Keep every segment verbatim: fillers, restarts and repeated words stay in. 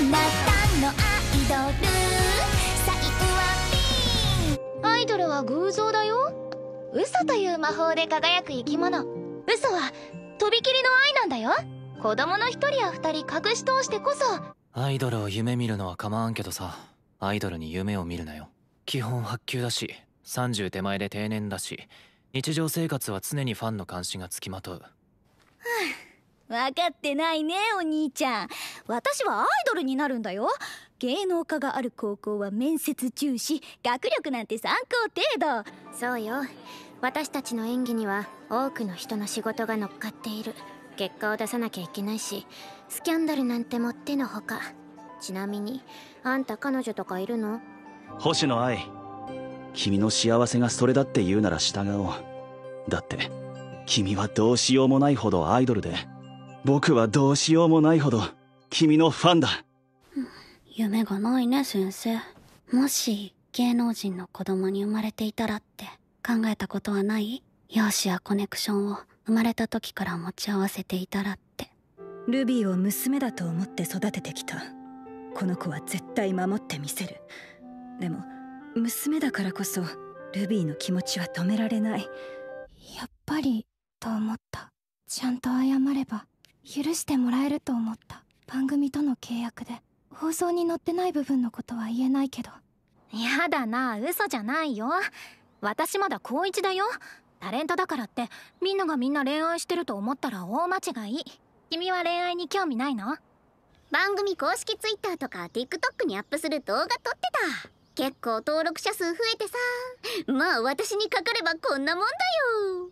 なたのアイドル、最後はピン。アイドルは偶像だよ。嘘という魔法で輝く生き物。嘘はとびきりの愛なんだよ。子供の一人や二人隠し通してこそ。 アイドルを夢見るのは構わんけどさ、アイドルに夢を見るなよ。基本薄給だし、さんじゅう手前で定年だし、日常生活は常にファンの監視がつきまとう。 分かってないねお兄ちゃん。私はアイドルになるんだよ。芸能科がある高校は面接重視、学力なんて参考程度。 そうよ、私たちの演技には多くの人の仕事が乗っかっている。結果を出さなきゃいけないし、スキャンダルなんてもってのほか。ちなみにあんた彼女とかいるの？ 星野愛、君の幸せがそれだって言うなら従おう。だって君はどうしようもないほどアイドルで、僕はどうしようもないほど君のファンだ。 夢がないね先生。もし芸能人の子供に生まれていたらって考えたことはない？容姿やコネクションを生まれた時から持ち合わせていたらって。 ルビーを娘だと思って育ててきた。この子は絶対守ってみせる。でも娘だからこそルビーの気持ちは止められない。 やっぱりと思った。ちゃんと謝れば許してもらえると思った。番組との契約で放送に載ってない部分のことは言えないけど。 やだな、嘘じゃないよ。私まだ高一だよ。タレントだからってみんながみんな恋愛してると思ったら大間違い。君は恋愛に興味ないの？ 番組公式 ツイッター とか ティックトック にアップする動画撮ってた。結構登録者数増えてさ、まあ私にかかればこんなもんだよ。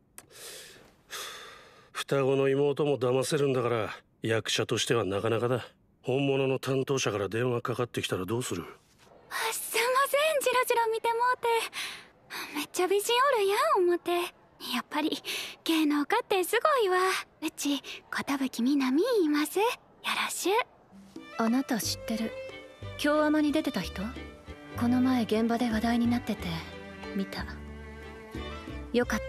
双子の妹も騙せるんだから役者としてはなかなかだ。本物の担当者から電話かかってきたらどうする？ すんません、ジロジロ見てもうて。めっちゃ美人おるやん思て。やっぱり芸能家ってすごいわ。うち寿みなみ言います。よろしゅう。 あなた知ってる？京アマに出てた人？この前現場で話題になってて見た。よかった。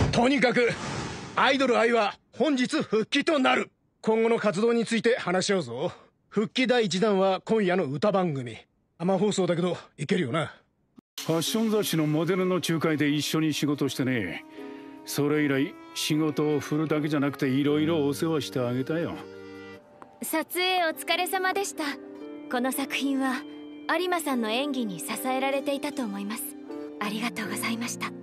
とにかくアイドル愛は本日復帰となる。今後の活動について話し合うぞ。復帰第一弾は今夜の歌番組。生放送だけどいけるよな。 ファッション雑誌のモデルの仲介で一緒に仕事してね。それ以来仕事を振るだけじゃなくていろいろお世話してあげたよ。 撮影お疲れ様でした。この作品は有馬さんの演技に支えられていたと思います。ありがとうございました。